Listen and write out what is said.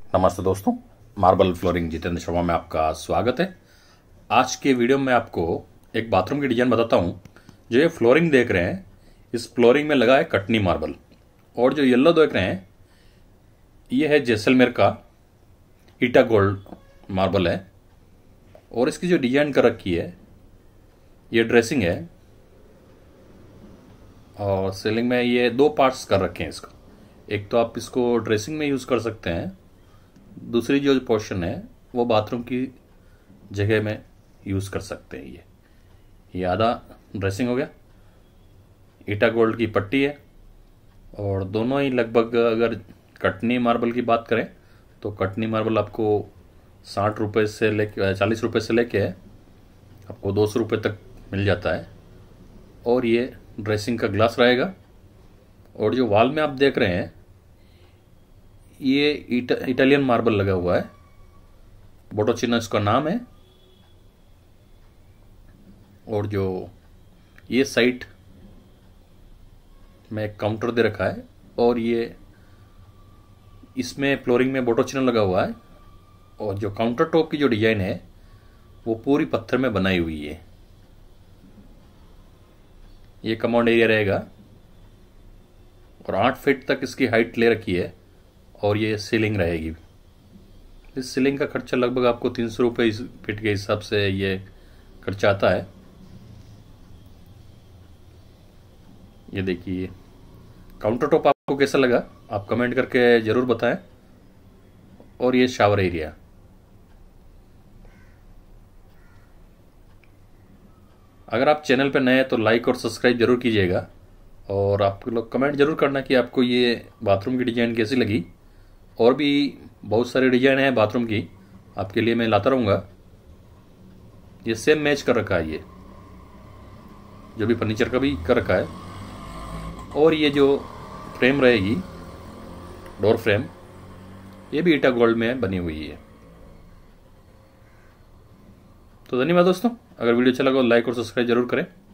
नमस्ते दोस्तों, marble flooring Jitendra Sharma में आपका स्वागत है। आज के वीडियो में आपको एक बाथरूम की डिजाइन बताता हूँ। जो ये फ्लोरिंग देख रहे हैं, इस फ्लोरिंग में लगा है कटनी मार्बल, और जो येलो देख रहे हैं ये है जैसलमेर का ईटा गोल्ड मार्बल है। और इसकी जो डिजाइन कर रखी है ये ड्रेसिंग है, और सीलिंग में ये दो पार्ट्स कर रखे हैं इसको। एक तो आप इसको ड्रेसिंग में यूज़ कर सकते हैं, दूसरी जो पोर्शन है वो बाथरूम की जगह में यूज़ कर सकते हैं। ये आधा ड्रेसिंग हो गया। ईटा गोल्ड की पट्टी है, और दोनों ही लगभग, अगर कटनी मार्बल की बात करें तो कटनी मार्बल आपको 60 रुपये से लेके 40 रुपये से लेके आपको 200 रुपये तक मिल जाता है। और ये ड्रेसिंग का ग्लास रहेगा। और जो वॉल में आप देख रहे हैं ये इटालियन मार्बल लगा हुआ है, बोटोचिनो इसका नाम है। और जो ये साइड में एक काउंटर दे रखा है, और ये इसमें फ्लोरिंग में बोटोचिनो लगा हुआ है। और जो काउंटर टॉप की जो डिजाइन है वो पूरी पत्थर में बनाई हुई है। ये कमांड एरिया रहेगा, और 8 फीट तक इसकी हाइट ले रखी है। और ये सीलिंग रहेगी। इस सीलिंग का खर्चा लगभग आपको 300 रुपये इस फीट के हिसाब से ये खर्चा आता है। ये देखिए काउंटर टॉप आपको कैसा लगा आप कमेंट करके ज़रूर बताएं। और ये शावर एरिया, अगर आप चैनल पर नए हैं तो लाइक और सब्सक्राइब जरूर कीजिएगा। और आप लोग कमेंट जरूर करना कि आपको ये बाथरूम की डिज़ाइन कैसी लगी। और भी बहुत सारे डिजाइन है बाथरूम की, आपके लिए मैं लाता रहूँगा। ये सेम मैच कर रखा है, ये जो भी फर्नीचर का भी कर रखा है। और ये जो फ्रेम रहेगी, डोर फ्रेम, ये भी ईटा गोल्ड में बनी हुई है। तो धन्यवाद दोस्तों, अगर वीडियो अच्छा लगा तो लाइक और सब्सक्राइब जरूर करें।